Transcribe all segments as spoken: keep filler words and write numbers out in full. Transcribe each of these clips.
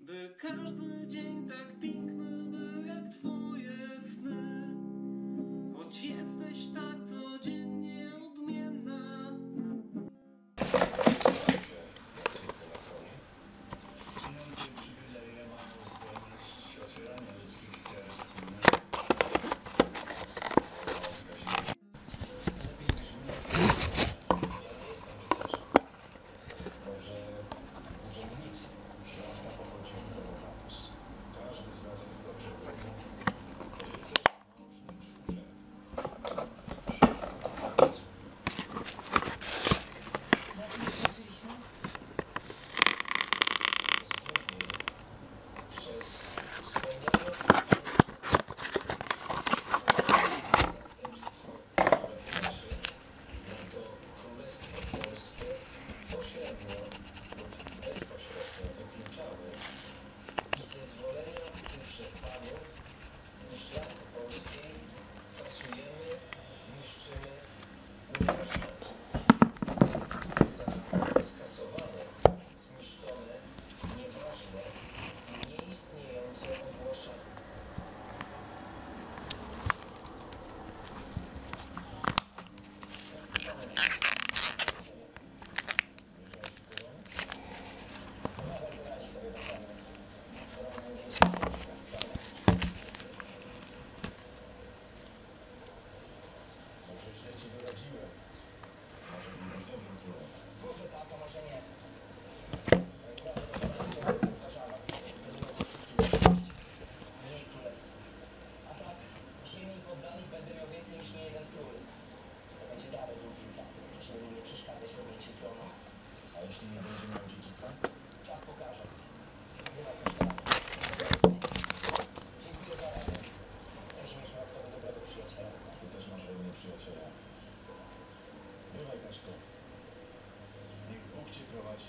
By każdy dzień tak piękny był jak twoje sny, choć jesteś tak codziennie odmienna. Pieniądze i przywileje mają zwolnić ocierania ludzkich serc. Lepiej niż mnie. Ja nie jestem rycerzem. Może urzędnicy. Śląska pochodzi od Kampus. Każdy z nas jest dobrze pewny. Rycerz, mążny czy urzędnik. Na czym skończyliśmy? Przez wspomniane następstwo, które nasze, na to Królestwo Polskie pośrednio lub bezpośrednio wykluczały i zezwolenia tychże panów i szlachty polskiej kasujemy, niszczymy, unieważniamy. Za skasowane, zniszczone, nieważne i nieistniejące ogłaszamy. Może źle ci doradziłem. Może nie byś dobrym królem. Może tak, a może nie. Ale prawdę dokonać to, że podważano. To nie mogło wszystkim zrobić. Mniej królestwa. A tak, ziemi poddani będę miał więcej niż nie jeden król. To będzie dalej długi etap, żeby mi nie przeszkadzać w objęciu tronu. A jeśli nie będzie miał dziedzica? Czas pokaże. Bywaj kasztelami. Dziękuję za radę. Też mieć w tobie dobrego przyjaciela. Ty też masz we mnie przyjaciela. Bywaj, Kaśko. Niech Bóg cię prowadzi.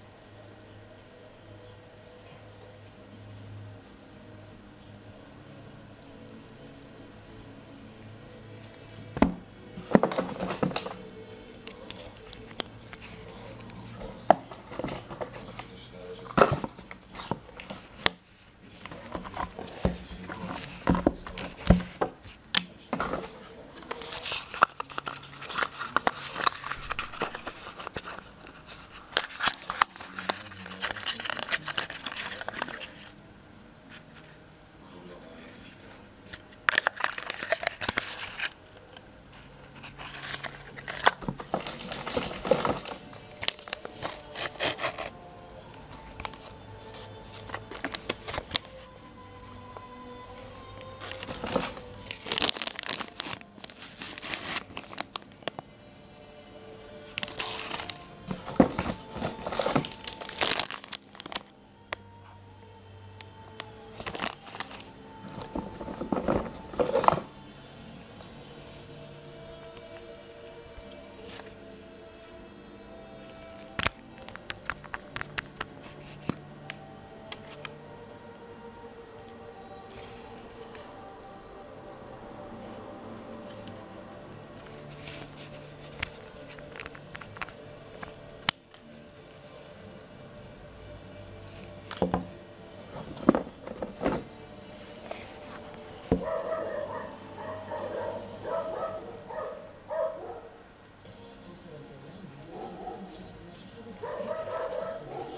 Sponsorem programu był Centrum Przeciwzmarszczkowych Kosmetyków,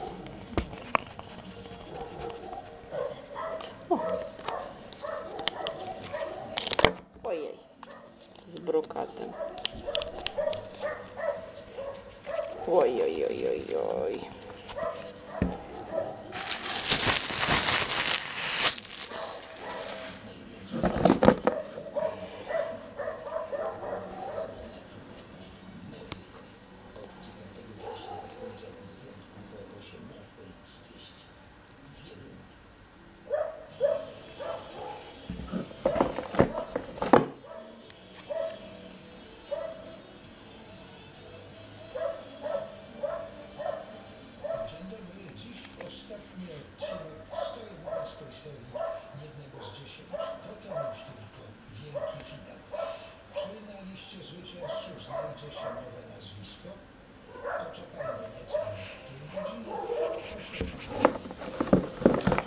Ojej, z brokatem. Oj, oj, oj, oj, oj. Dzień dobry, dziś ostatni odcinek sto jedenastej serii jednego z dziesięciu. Potem już tylko wielki finał. Czy na liście zwycięzców znajdzie się nowe nazwisko? Poczekajmy nieco na pół godziny.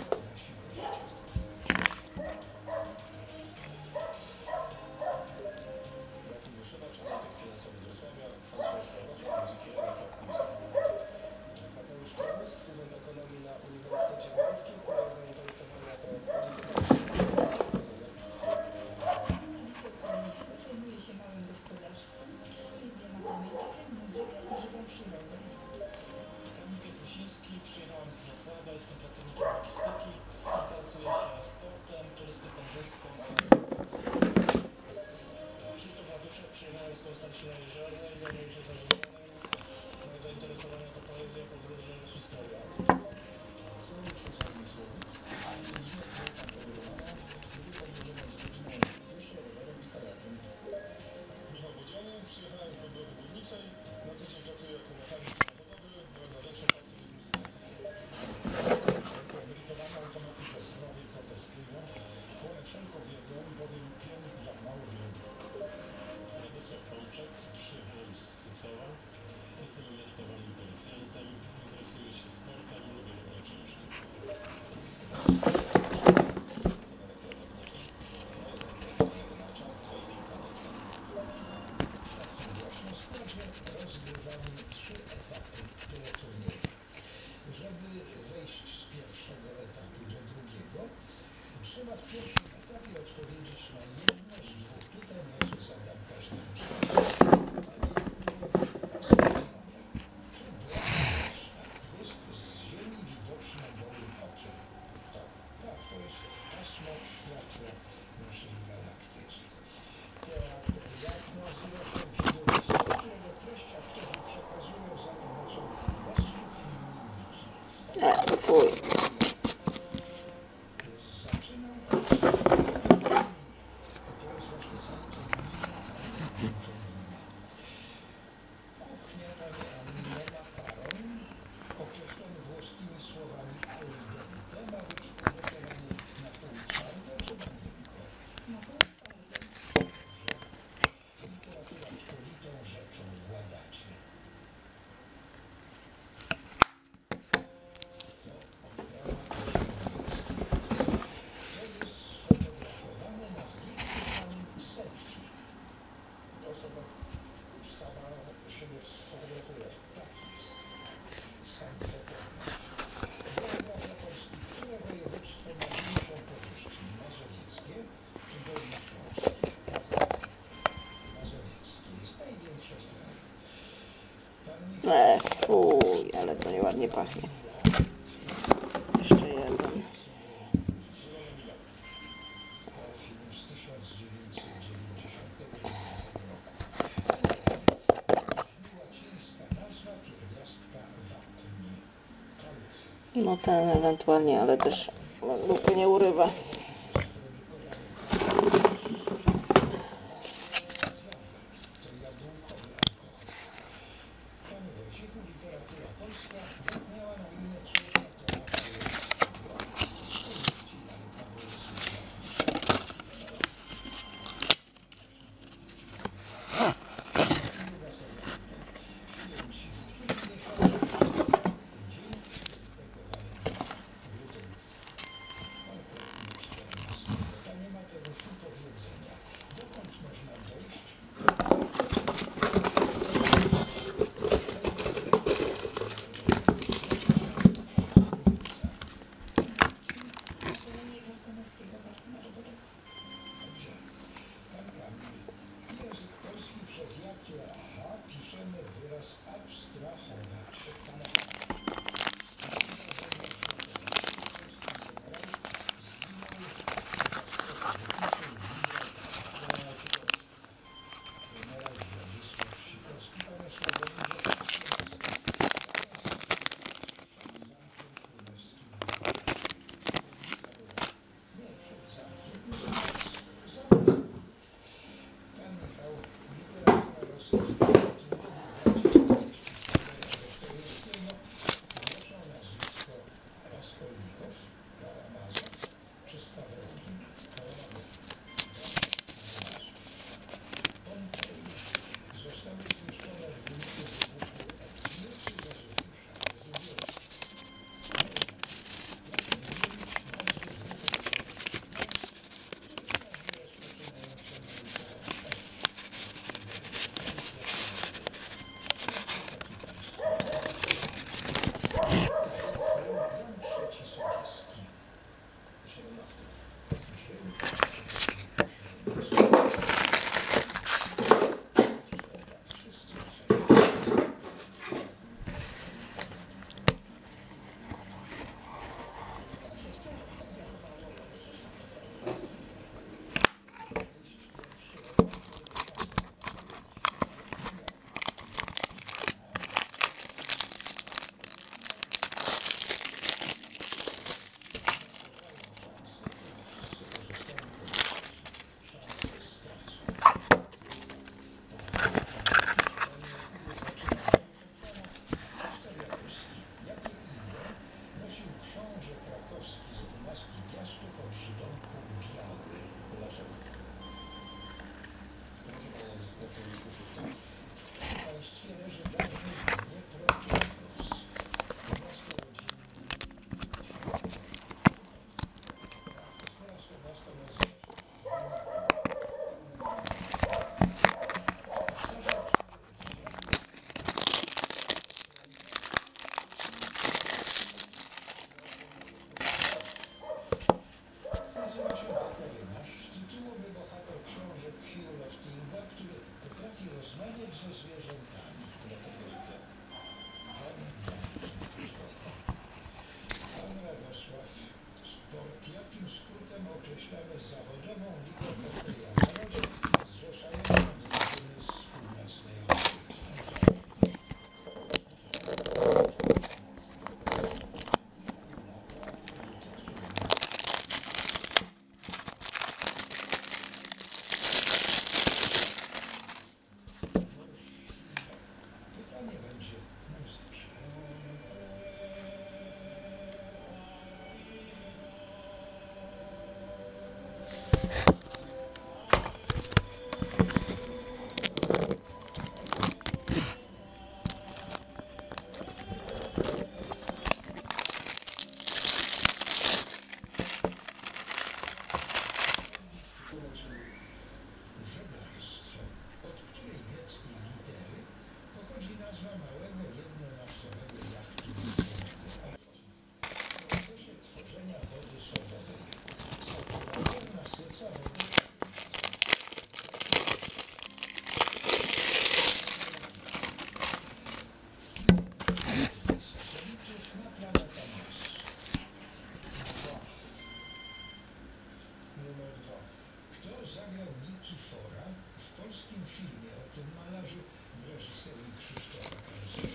pierwszym etapie odpowiedzieć na jedno z dwóch pytań, jakie zadam każdemu z Jest z Ziemi widoczna gołym okiem. Tak, tak, to jest pasmo światła naszej galaktyki. Teatr, jak nazywa się widowisko, którego treść aktorzy przekazują za pomocą gestów i mimiki. E, fuj. Zaczynam od... To jest właśnie cały ten kuchnia Anny makaron, określony włoskimi słowami al dente, ma być przygotowany na pół twardo czy na miękko. Na pół twardy. Literatura którą rzeczą władacie. To odprawa to jest sfotografowane na zdjęciu samym selfie. Osoba sama siebie sfotografuje. Tak jest. Sam fotograf. Geografia Polski. Które województwo ma większą powierzchnię? Mazowieckie czy dolnośląskie? Mazowieckie. Mazowieckie jest największe z kraju. Pan Michał E, fuj, ale to nieładnie pachnie. Jeszcze jeden. film z tysiąc dziewięćset dziewięćdziesiątego roku. Łacińska nazwa pierwiastka wapni. Kalcy. No ten ewentualnie, ale też lupy nie urywa. To jabłkowy alkohol. Panie Wojciechu, literatura polska miała na imię człowieka Tomasza Łęckiego. Powieści mamy Pawła Druga seria pytań. Święci, w którym miesiącu Dzień Świętego Walentynka. Grudzień. Konkretnie Nikifora w polskim filmie o tym malarzu w reżyserii Krzysztofa Kańskiego.